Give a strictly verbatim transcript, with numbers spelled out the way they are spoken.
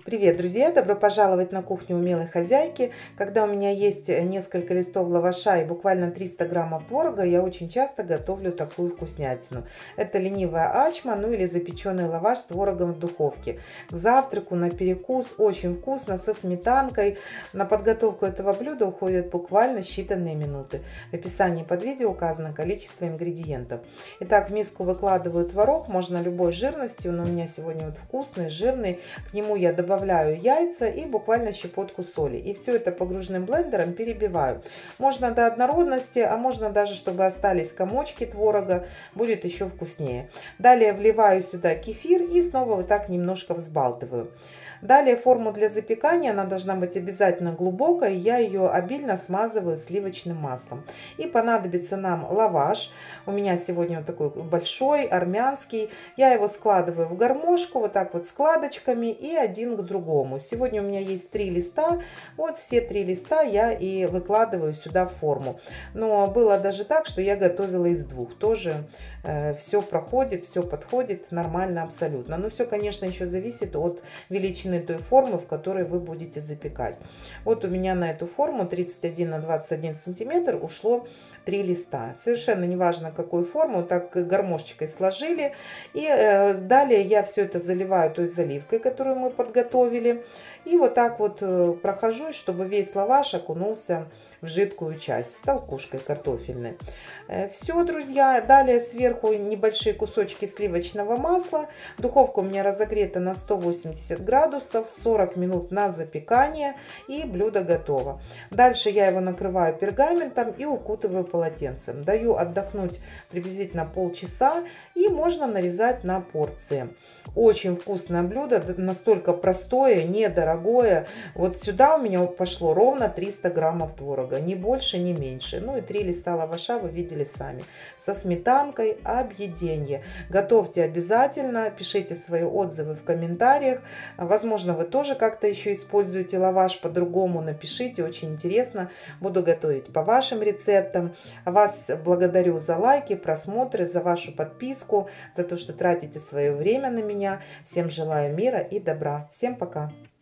Привет, друзья! Добро пожаловать на кухню умелой хозяйки. Когда у меня есть несколько листов лаваша и буквально триста граммов творога, я очень часто готовлю такую вкуснятину. Это ленивая ачма, ну или запеченный лаваш с творогом в духовке. К завтраку, на перекус, очень вкусно, со сметанкой. На подготовку этого блюда уходят буквально считанные минуты. В описании под видео указано количество ингредиентов. Итак, в миску выкладываю творог, можно любой жирности, он у меня сегодня вот вкусный, жирный. К нему я добавляю Добавляю яйца и буквально щепотку соли. И все это погруженным блендером перебиваю. Можно до однородности, а можно даже, чтобы остались комочки творога. Будет еще вкуснее. Далее вливаю сюда кефир и снова вот так немножко взбалтываю. Далее форму для запекания, она должна быть обязательно глубокой. Я ее обильно смазываю сливочным маслом. И понадобится нам лаваш. У меня сегодня вот такой большой, армянский. Я его складываю в гармошку, вот так вот складочками и один к другому. Сегодня у меня есть три листа. Вот все три листа я и выкладываю сюда в форму. Но было даже так, что я готовила из двух. Тоже э, все проходит, все подходит нормально абсолютно. Но все, конечно, еще зависит от величины той формы, в которой вы будете запекать. Вот у меня на эту форму тридцать один на двадцать один сантиметр ушло три листа. Совершенно не важно какую форму, так гармошечкой сложили. И э, далее я все это заливаю той заливкой, которую мы подготовили. И вот так вот э, прохожусь, чтобы весь лаваш окунулся в жидкую часть, толкушкой картофельной. Э, все, друзья. Далее сверху небольшие кусочки сливочного масла. Духовка у меня разогрета на сто восемьдесят градусов, сорок минут на запекание, и блюдо готово. Дальше я его накрываю пергаментом и укутываю полотенцем. Даю отдохнуть приблизительно полчаса, и можно нарезать на порции. Очень вкусное блюдо, настолько простое, недорогое. Вот сюда у меня пошло ровно триста граммов творога, ни больше, ни меньше. Ну и три листа лаваша вы видели сами. Со сметанкой объеденье. Готовьте обязательно, пишите свои отзывы в комментариях. Возможно, вы тоже как-то еще используете лаваш по-другому. Напишите, очень интересно. Буду готовить по вашим рецептам. Вас благодарю за лайки, просмотры, за вашу подписку, за то, что тратите свое время на меня. Всем желаю мира и добра. Всем пока!